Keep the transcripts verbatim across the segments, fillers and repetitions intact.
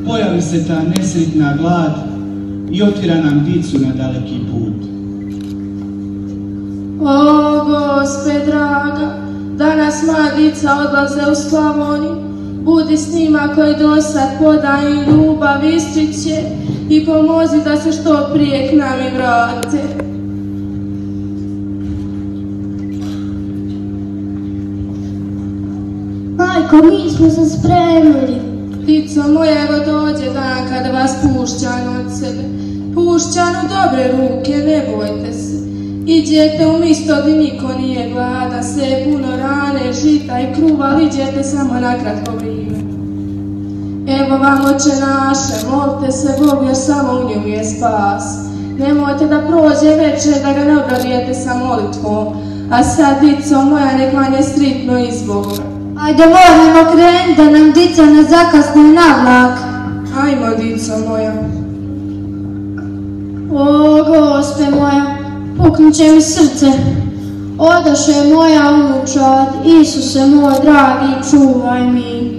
pojavi se ta nesretna glad i otvira nam dicu na daleki put. O, Gospe draga, danas moja dica odlaze u Slavoniju. Budi s njima koji dosad podaju ljubav ističe i pomozi da se što prije k nam i vrate. Majko, mi smo se spremili. Dico moja, evo dođe dan kada vas pušćan od sebe. Pušćan u dobre ruke, ne bojte se. Iđete u misto gdje niko nije gladan, sve puno rane, žita i kruva, ali iđete samo na kratko vrijeme. Evo vam, Oče naše, molite se Bogu jer samo u njemu je spas. Nemojte da prođe večer da ga ne obradujete sa molitvom, a sad, dico moja, nek vam je stritno izbor. Ajde, moramo krenuti da nam dica ne zakasni na vlak. Ajmo, dico moja. O, Gospe moja, puknuće mi srce. Odaše moja unučad, Isuse moj dragi, čuvaj mi.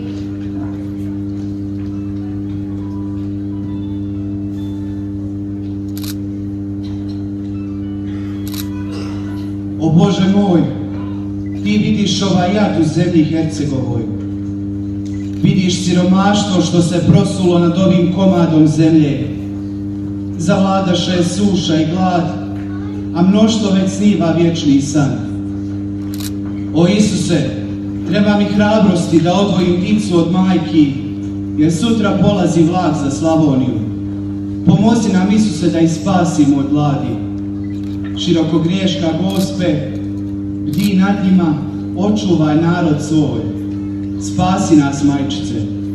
O Bože moj, ti vidiš ovaj jad u zemlji Hercegovoj. Vidiš siromaštvo što se prosulo nad ovim komadom zemlje. Zavladaše suša i glad, a mnoštvo već sniva vječni san. O Isuse, treba mi hrabrosti da odvojim dicu od majki, jer sutra polazi vlak za Slavoniju. Pomozi nam, Isuse, da ih spasimo od gladi. Širokogriješka Gospe, bdi nad njima, očuvaj narod svoj. Spasi nas, majčice.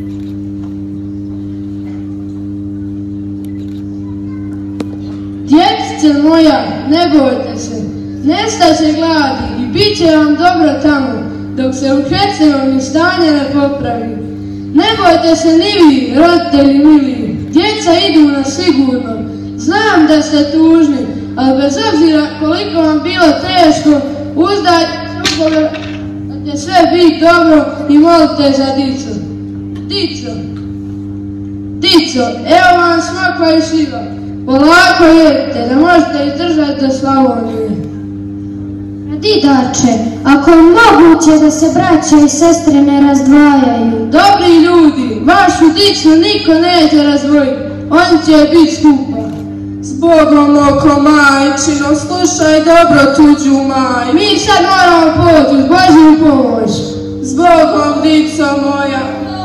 Djecice moja, ne bojte se, nestaće gladi i bit će vam dobro tamo, dok se u Hercegovini stanje ne popravi. Ne bojte se ni vi, roditelji mili, djeca idu na sigurno. Znam da ste tužni, ali bez obzira koliko vam bilo teško, uzdajte se u Boga da će sve biti dobro i molite za dicu. Dico, dico, evo vam smokva i šljiva. Polako jedite, da možete izdržati do Slavonije. Didače, ako je moguće da se braće i sestre ne razdvajaju. Dobri ljudi, vašu dicu niko neće razdvojiti, oni će biti skupa. S Bogom oko majčino, slušaj dobro tuđu maj. Mi sad moramo poći, s Božju pomoć. S Bogom, dico moja.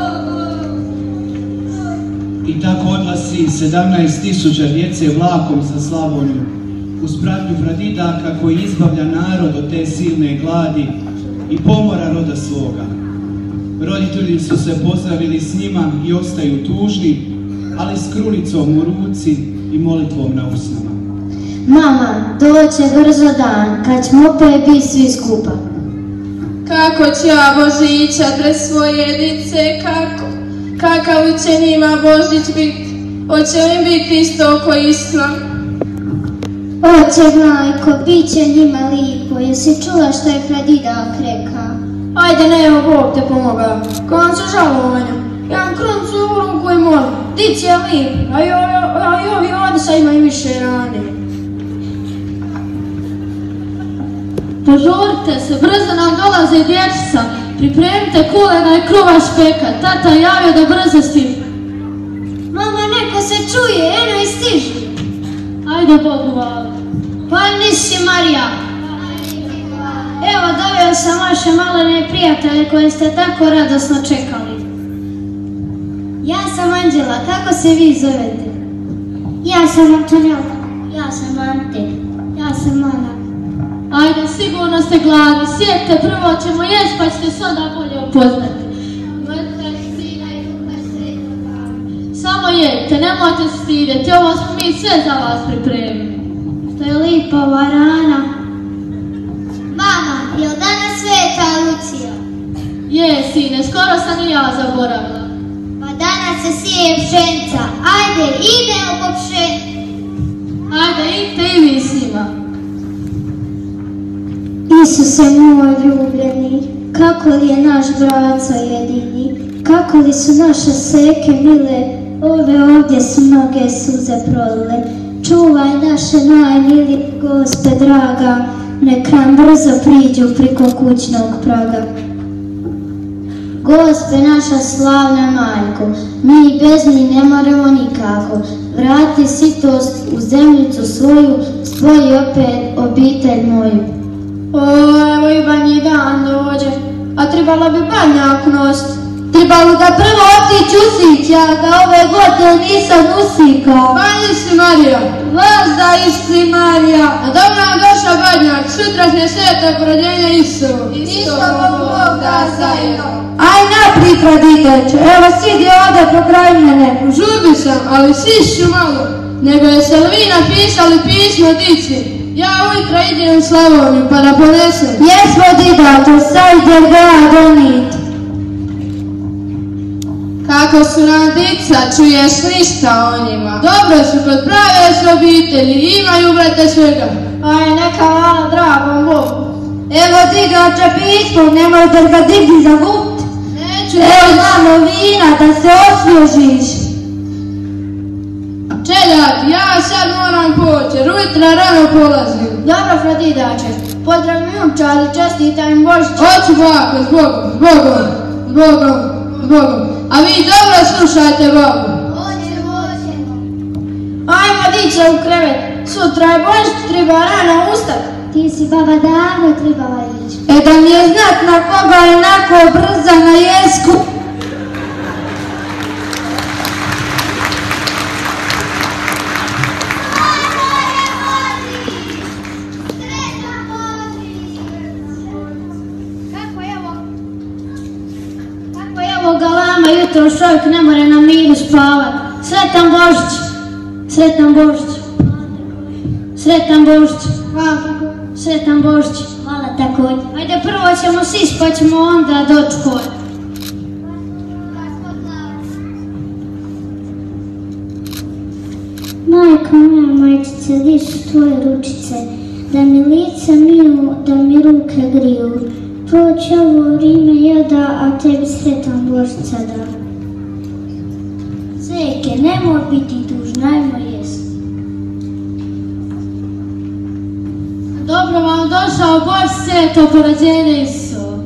I tako odlazi sedamnaest tisuća djece vlakom za Slavoniju, uz pratnju pradidaka koji izbavlja narod od te silne gladi i pomora roda svoga. Roditelji su se pozdravili s njima i ostaju tužni, ali s krunicom u ruci i molitvom na usnama. Mama, doće brzo dan, kad ćemo opet biti svi skupa. Kako će ja Božića pred svoje dice, kako? Kakav će njima Božić biti? Hoće li im biti isto oko Islam? Oće, majko, bit će njima lipo. Jesi čula što je pradidak rekao? Ajde, ne, evo Bog te pomoga. Koncu žalovanja. Ja vam kruncu u ruku i molim. Dici je lip, a i ovi ovdje sad imaju više rane. Požurite se, brzo nam dolaze dječica. Pripremite kulena i kruva špeka. Tata javio da brzo stiže. Mama, neko se čuje, eno i stiže. Ajde, Bogu hvala. Pa nisi Marija. Evo, doveo sam vaše malene prijatelje koje ste tako radosno čekali. Ja sam Anđela, kako se vi zovete? Ja sam Antonella. Ja sam Ante. Ja sam Ana. Ajde, sigurno ste gladni. Sjedite, prvo ćemo jest pa ćete se onda bolje upoznati. Samo jedite, nemojte se stidjeti, ovo smo mi sve za vas pripremili. To je lipa varana. Mama, je li danas Sveta Lucija? Je, sine, skoro sam i ja zaboravila. Pa danas se sije pšenica. Ajde, idemo po pšenicu. Ajde, idite i vi s njima. Isuse moj ljubljeni, kako li je naš braca jedini, kako li su naše seke mile, ove ovdje su mnoge suze prolile. Čuvaj naše najmilije, Gospe draga, nek nam brzo priđu priko kućnog praga. Gospe naša slavna majko, mi bez njih ne moramo nikako. Vrati sitost u zemljicu svoju, spoji opet obitelj moju. O, evo i banji dan dođe, a trebalo bi banjak nost. Trebalo da prvo otić usić, ja da ove godine nisam usika. Banji si Marija. Vas da isti Marija. A dobro nam došao banjak, sutrašnje sveto porođenje Isusovo. Istovo Bog da zajedno. Aj naprijed, Raditeće, evo sidi ovdje pokraj mene. Žubi sam, ali sišću malo. Nego jeste li vi napisali pismo dici? Ja ujutro idem u Slavoniju pa da ponesem. Jesmo didato, sad ide ga donit. Kako su nam dica, čuješ ništa o njima. Dobro su kod prave su obitelji, imaju brate svega. Aj neka hvala dragom Bogu. Evo didače pismo, nemojte ga digni za gut. Neću Evo doći. malo vina da se osvježiš. Čeljak, ja sad moram poći, jer ujutro rano polazim. Dobro, Fradidače, pozdravim momčad i čestitam im Božić. Hoću bako, s Bogom, s Bogom, s Bogom, s Bogom. A vi dobro slušajte Bogu. Ajmo diće u krevet, sutra je Božić, treba rano ustati. Ti si baba davno trebala ići. E da mi je znat na koga je onako brza na jesku. Galama jutro čovjek ne more na miru spavat. Sretan Božić! Sretan Božić! Sretan Božić! Hvala. Sretan Božić! Hvala također. Ajde prvo ćemo sis pa ćemo onda dočkovati. Majko moja, majčice, di su tvoje ručice, da mi lice miju, da mi ruke griju. Proći ovo vrijeme jada, a tebi sretan Božić sada. Zeke, nemoj biti tužna, ajmo jest. Dobro vam došao Božić, sveto porođenje Isusovo.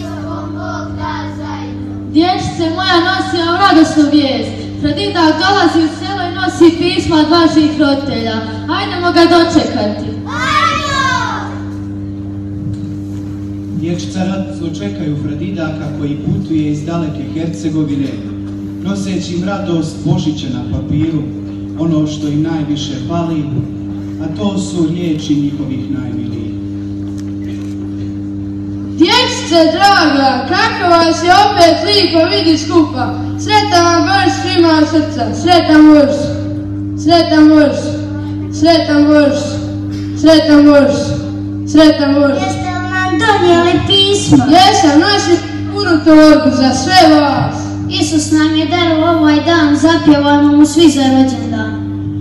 Dječice moja, nosi vam radosnu vijest. Fradidak dolazi u selo i nosi pisma od vaših roditelja. Ajdemo ga dočekati. Dječica radno čekaju Fradidaka koji putuje iz daleke Hercegovine, noseći im radost Božića na papiru, ono što im najviše fali, a to su riječi njihovih najmilijih. Dječice draga, kako vas je opet lipo vidi skupa. Sretan vam Božić svima od srca, sretan Božić, sretan Božić, sretan Božić, sretan Božić, sretan Božić. Jeste li nam donijeli pismo? Jesam, nosim punu torbu za sve vas. Isus nam je dao ovaj dan, zapjevajmo mu svi za rođendan.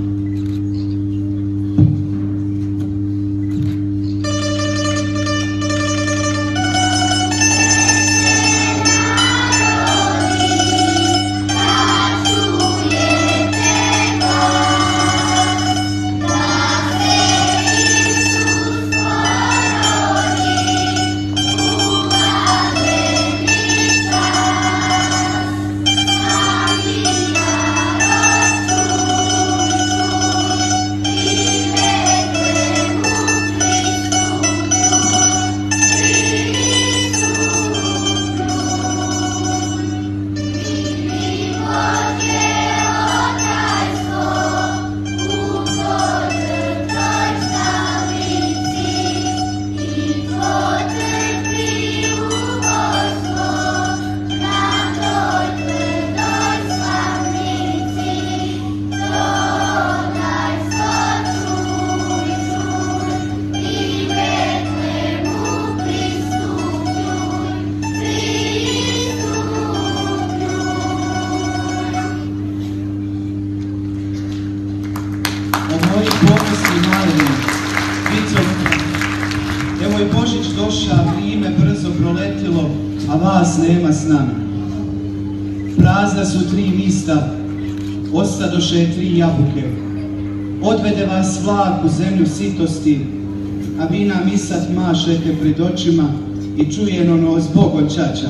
Evo je Božić došao, vrijeme brzo proletilo, a vas nema s nama. Prazna su tri mista, ostadoše tri jabuke. Odvede vas vlak u zemlju sitosti, a vi nam i sad mašete pred očima i čujeno nos Bogom čača.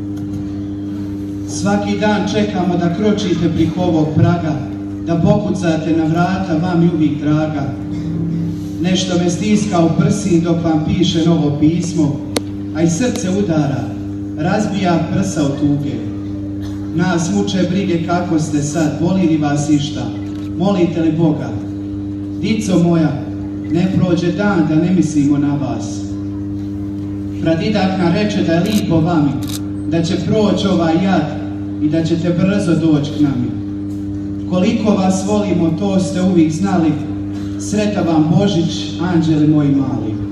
Svaki dan čekamo da kročite prih ovog praga, da pokucate na vrata, vam je uvijek draga. Nešto me stiska u prsi dok vam piše novo pismo, a i srce udara, razbija prsa od tuge. Nas muče brige kako ste sad, boli li vas išta, molite li Boga? Dico moja, ne prođe dan da ne mislimo na vas. Pradidak nam reče da je lipo vami, da će proći ovaj jad i da ćete brzo doći k nami. Koliko vas volimo, to ste uvijek znali. Sretan vam Božić, anđeli moji mali.